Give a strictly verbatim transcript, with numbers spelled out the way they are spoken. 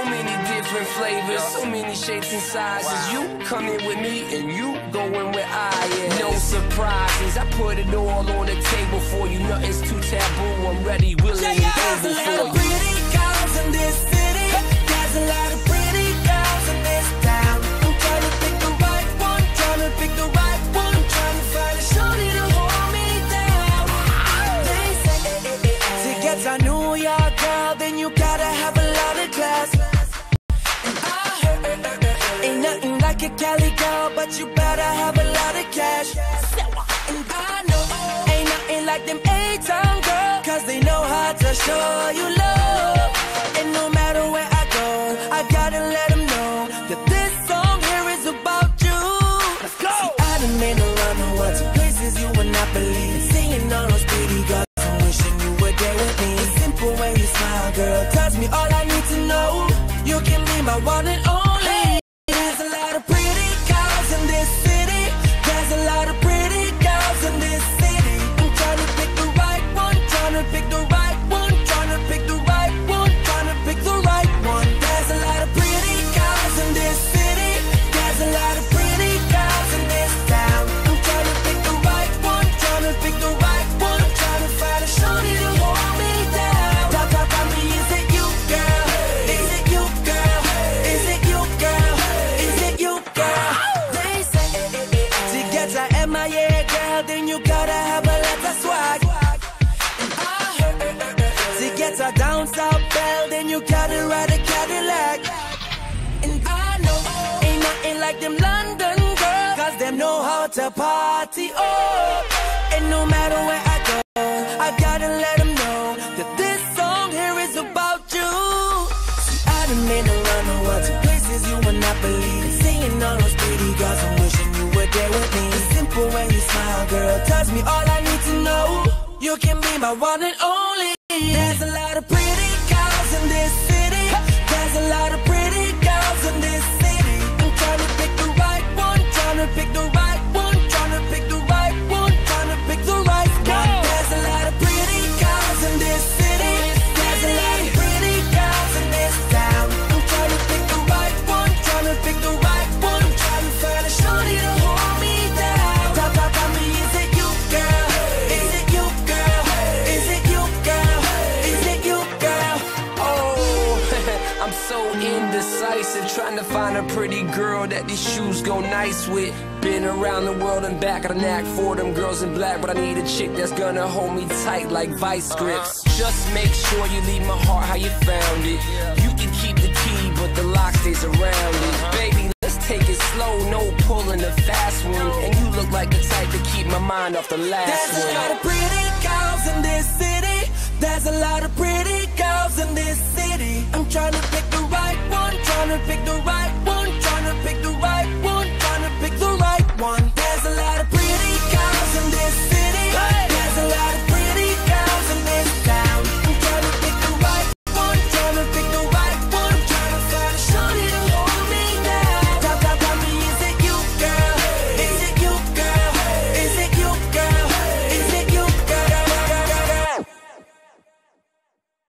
many different flavors, so many shapes and sizes. You come in with me and you going where I am. No surprises, I put it all on the table for you. Nothing's too taboo, I'm ready, willing, and able for you. There's a lot of pretty girls in this city. There's a lot of pretty girls in this town. I'm trying to pick the right one, trying to pick the right one, trying to find a shorty to hold me down. They say to get a New York girl, then you gotta have a lot of class. And I heard ain't nothing like a Cali girl, but you better have a lot of cash. And I know ain't nothing like them A-Town girls, cause they know how to show you love. And no matter where I go, I gotta let them know that this song here is about you. Let's go! See, I done been around the world to places you would not believe. Seeing all those pretty girls and wishing you were there with me. The simple way you smile, girl, tells me all I need to know. You can be my one and only. There's a lot of pretty girls in this city. There's a lot of pretty girls in this city. I'm trying to pick the right one, trying to pick the right one, trying to pick the right one, trying to pick the right one. There's a lot of pretty girls in this city. There's a lot of pretty girls in this town. I'm trying to pick the right one, trying to pick the right one, trying to find a shorty to hold me down. Talk, talk, tell me, is it you, girl? Is it you, girl? Is it you, girl? Is it you, girl? They say to get a M I A girl, then you gotta have a lot of swag. And I heard to get a down south belle, then you gotta ride a Cadillac. And I know ain't nothing like them London girls, cause them know how to party, oh. And no matter where I go, I gotta let them know that this song here is about you. See, I done been around the world to places you would not believe. Seeing all those pretty girls and wishing you were there with me. The simple way you smile, girl, tells me all I need to know. You can be my one and only. There's a lot of pretty girls in this city. There's a lot of pretty girls in this city. I'm trying to pick the right one, trying to pick the right one, trying to pick the right one, trying to pick the right one. There's a lot of pretty girls in this city. There's a lot of pretty girls in this town. I'm trying to pick the right one, trying to pick the right one, trying to find a shorty to hold me down. Talk, talk, tell me, is it you, girl? Is it you, girl? Is it you, girl? Is it you, girl? Oh, I'm so indecisive, trying to find a pretty girl that these shoes go nice with. Been around the world and back, got a knack for them girls in black, but I need a chick that's gonna hold me tight like vice grips. Just make sure you leave my heart how you found it. You can keep the key, but the lock stays around it. Baby, let's take it slow, no pulling the fast one. And you look like the type to keep my mind off the last There's one. a lot of pretty girls in this city. There's a lot of pretty girls in this city. I'm trying to pick the right one, trying to pick the right one.